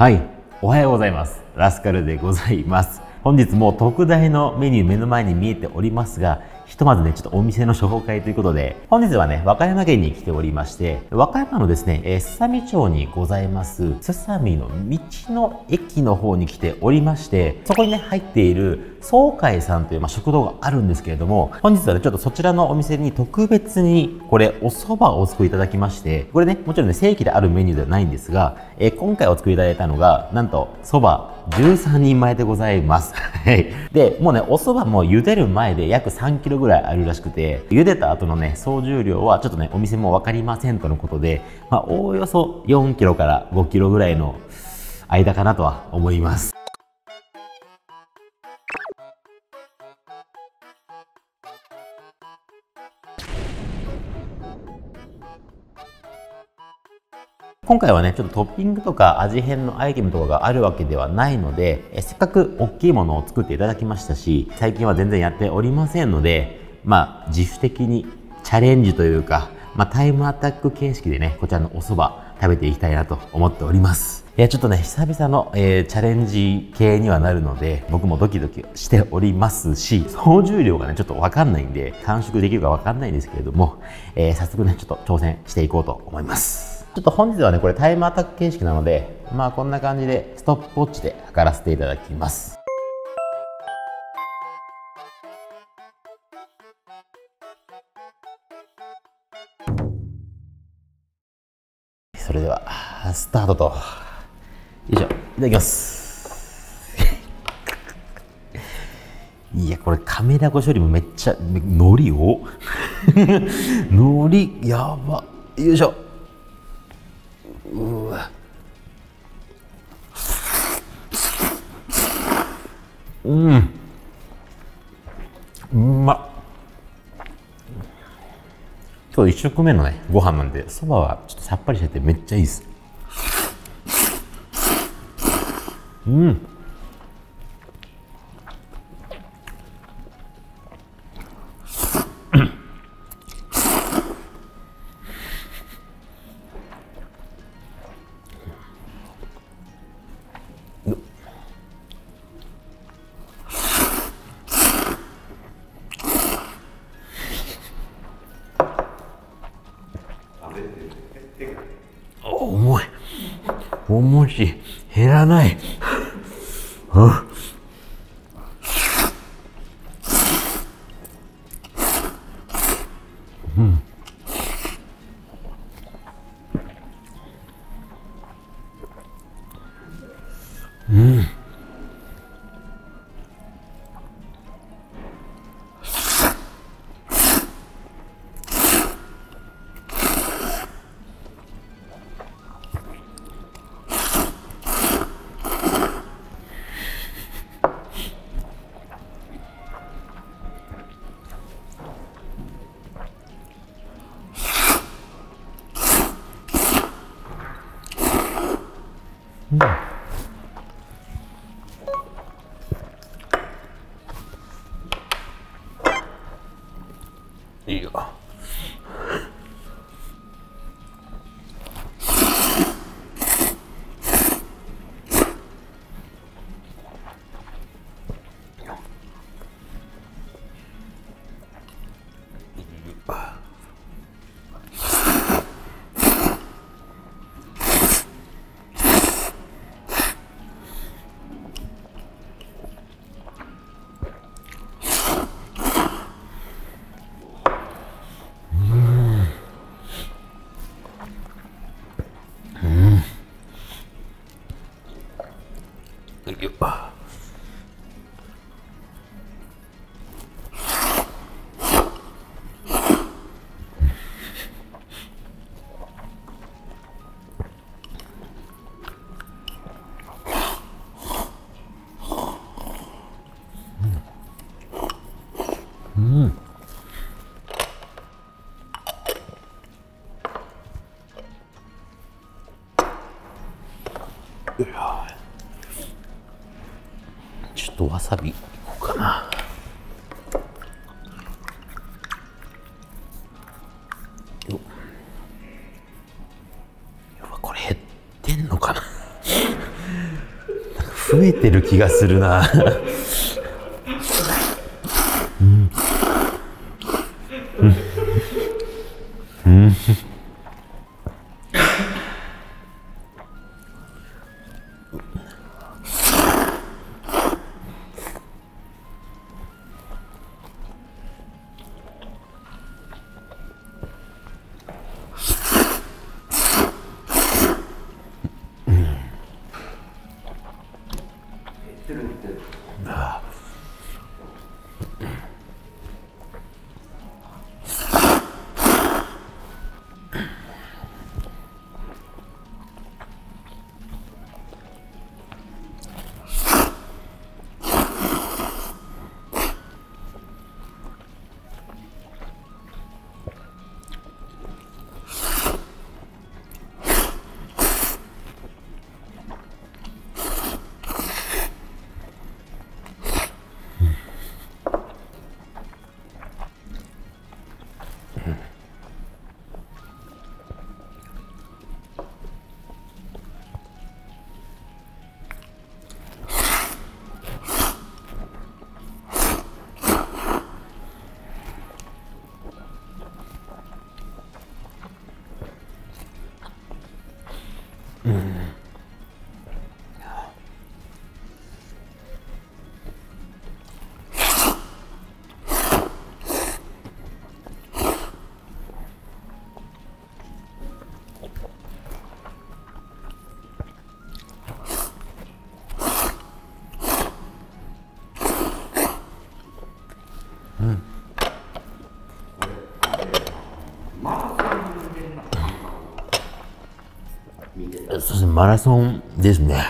はい、おはようございます。ラスカルでございます。本日も特大のメニュー目の前に見えておりますが、ひとまずね、ちょっとお店の紹介ということで、本日はね、和歌山県に来ておりまして、和歌山のですね、すさみ町にございます、すさみの道の駅の方に来ておりまして、そこにね、入っている総海さんという食堂があるんですけれども、本日はね、ちょっとそちらのお店に特別にこれ、お蕎麦をお作りいただきまして、これね、もちろんね、正規であるメニューではないんですが、今回お作りいただいたのが、なんと、蕎麦13人前でございます。はい。で、もうね、お蕎麦も茹でる前で約3キロぐらいあるらしくて、茹でた後のね、総重量はちょっとね、お店もわかりませんとのことで、おおよそ4キロから5キロぐらいの間かなとは思います。今回はね、ちょっとトッピングとか味変のアイテムとかがあるわけではないので、せっかく大きいものを作っていただきましたし、最近は全然やっておりませんので、自主的にチャレンジというか、タイムアタック形式でね、こちらのお蕎麦食べていきたいなと思っております。いや、ちょっとね、久々の、チャレンジ系にはなるので、僕もドキドキしておりますし、総重量がね、ちょっとわかんないんで、完食できるかわかんないんですけれども、早速ね、ちょっと挑戦していこうと思います。ちょっと本日はね、これタイムアタック形式なので、こんな感じでストップウォッチで測らせていただきます。それでは、スタートと。よいしょ、いただきます。いや、これカメラ越しよりもめっちゃ、海苔を海苔、やば。よいしょ。うわ。うまっ。今日1食目のね、ご飯なんで、そばはちょっとさっぱりしててめっちゃいいです。重い。重いし、減らない。いいよ。ちょっとわさびいこうかな。これ減ってんのかな増えてる気がするな。そしてマラソンですね。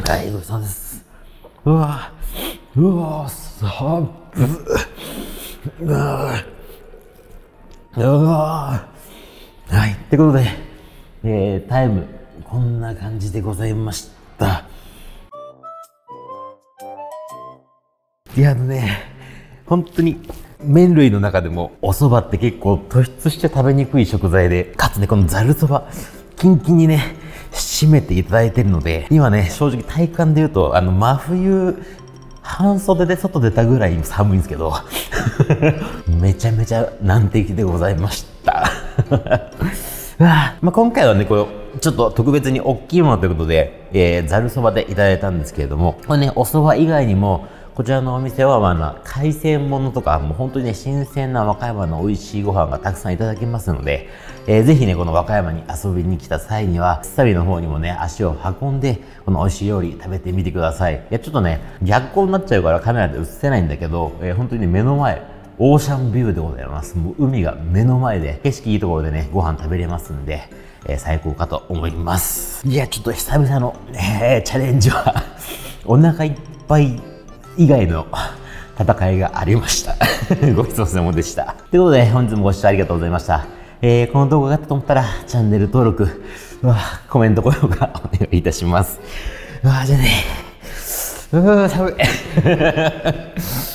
はい、ごちそうさまです。うわ寒うわはい、ってことで、タイム、こんな感じでございました。いや本当に麺類の中でもお蕎麦って結構突出して食べにくい食材で、かつね、このざるそば、キンキンにね、締めていただいてるので、今ね、正直体感で言うと、真冬、半袖で外出たぐらい寒いんですけど、めちゃめちゃ難敵でございました。今回はね、これ、ちょっと特別に大きいものということで、ざるそばでいただいたんですけれども、これね、お蕎麦以外にも、こちらのお店は、海鮮物とか、もう本当にね、新鮮な和歌山の美味しいご飯がたくさんいただけますので、ぜひね、この和歌山に遊びに来た際には、すさびの方にもね、足を運んで、この美味しい料理食べてみてください。いや、ちょっとね、逆光になっちゃうからカメラで映せないんだけど、本当に目の前、オーシャンビューでございます。もう海が目の前で、景色いいところでね、ご飯食べれますんで、最高かと思います。いや、ちょっと久々の、チャレンジは、お腹いっぱい以外の戦いがありました。ごちそうさまでした。ということで、本日もご視聴ありがとうございました。この動画があったと思ったら、チャンネル登録、コメント、高評価お願いいたします。じゃあね、寒い。